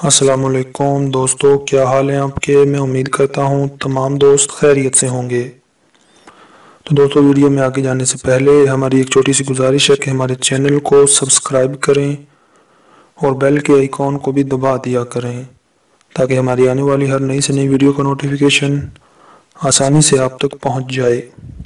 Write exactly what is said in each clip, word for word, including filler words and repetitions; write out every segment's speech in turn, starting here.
السلام علیکم دوستو، کیا حال ہیں آپ کے؟ میں امید کرتا ہوں تمام دوست خیریت سے ہوں گے۔ تو دوستو، ویڈیو میں آگے جانے سے پہلے ہماری ایک چھوٹی سی گزارش ہے کہ ہمارے چینل کو سبسکرائب کریں اور بیل کے آئیکن کو بھی دبا دیا کریں تاکہ ہماری آنے والی ہر نئی سے نئی ویڈیو کا نوٹیفیکیشن آسانی سے آپ تک پہنچ جائے۔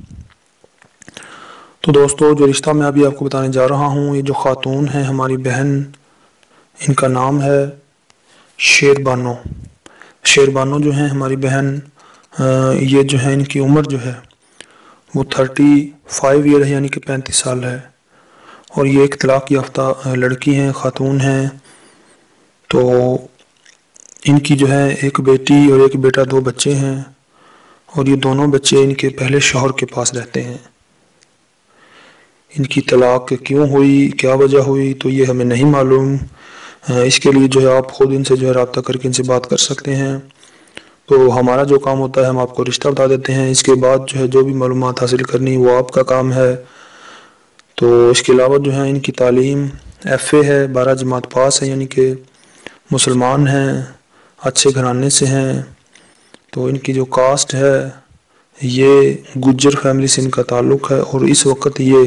تو دوستو، جو رشتہ میں ابھی آپ کو بتانے جا رہا ہوں، یہ جو خاتون ہے ہماری بہن، ان کا نام ہے شیر بانو۔ شیر بانو جو ہیں ہماری بہن، یہ جو ہے ان کی عمر جو ہے وہ تھرٹی فائیو ایئر ہے، یعنی کہ پینتیس سال ہے، اور یہ ایک طلاق یافتہ لڑکی ہیں، خاتون ہیں۔ تو ان کی جو ہے ایک بیٹی اور ایک بیٹا، دو بچے ہیں، اور یہ دونوں بچے ان کے پہلے شوہر کے پاس رہتے ہیں۔ ان کی طلاق کیوں ہوئی، کیا وجہ ہوئی، تو یہ ہمیں نہیں معلوم۔ اس کے لیے جو ہے آپ خود ان سے جو ہے رابطہ کر کے ان سے بات کر سکتے ہیں۔ تو ہمارا جو کام ہوتا ہے، ہم آپ کو رشتہ بتا دیتے ہیں، اس کے بعد جو ہے جو بھی معلومات حاصل کرنی وہ آپ کا کام ہے۔ تو اس کے علاوہ جو ہے ان کی تعلیم ایف اے ہے، بارہ جماعت پاس ہے، یعنی کہ مسلمان ہیں، اچھے گھرانے سے ہیں۔ تو ان کی جو کاسٹ ہے یہ گجر فیملی سے ان کا تعلق ہے، اور اس وقت یہ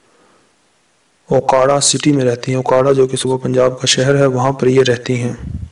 اوکاڑا سٹی میں رہتی ہیں۔ اوکاڑا جو کہ صوبہ پنجاب کا شہر ہے، وہاں پر یہ رہتی ہیں۔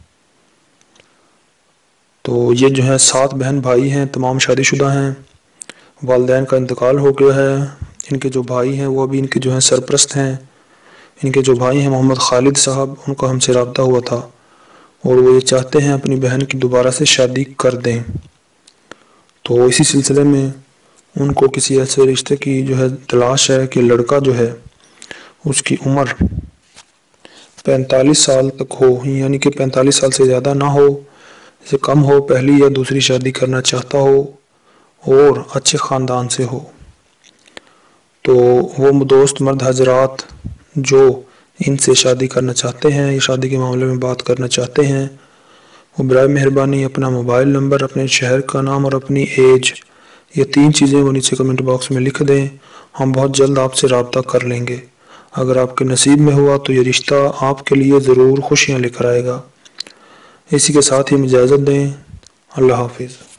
تو یہ جو ہے سات بہن بھائی ہیں، تمام شادی شدہ ہیں، والدین کا انتقال ہو گیا ہے۔ ان کے جو بھائی ہیں وہ بھی ان کے جو ہیں سرپرست ہیں۔ ان کے جو بھائی ہیں محمد خالد صاحب، ان کا ہم سے رابطہ ہوا تھا، اور وہ یہ چاہتے ہیں اپنی بہن کی دوبارہ سے شادی کر دیں۔ تو اسی سلسلے میں ان کو کسی ایسے رشتے کی جو ہے تلاش ہے کہ لڑکا جو ہے اس کی عمر پینتالیس سال تک ہو، یعنی کہ پینتالیس سال سے زیادہ نہ ہو، سے کم ہو، پہلی یا دوسری شادی کرنا چاہتا ہو، اور اچھے خاندان سے ہو۔ تو وہ دوست مرد حضرات جو ان سے شادی کرنا چاہتے ہیں یا شادی کے معاملے میں بات کرنا چاہتے ہیں، وہ برائے مہربانی اپنا موبائل نمبر، اپنے شہر کا نام اور اپنی ایج، یہ تین چیزیں وہ نیچے کمنٹ باکس میں لکھ دیں۔ ہم بہت جلد آپ سے رابطہ کر لیں گے۔ اگر آپ کے نصیب میں ہوا تو یہ رشتہ آپ کے لیے ضرور خوشیاں لے کر آئے گا۔ اسی کے ساتھ ہی اجازت دیں۔ اللہ حافظ۔